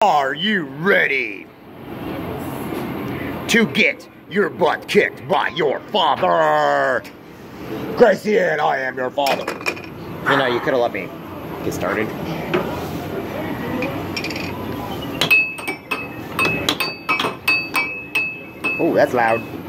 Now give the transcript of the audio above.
Are you ready to get your butt kicked by your father? Gracian, I am your father. You know, you could have let me get started. Oh, that's loud.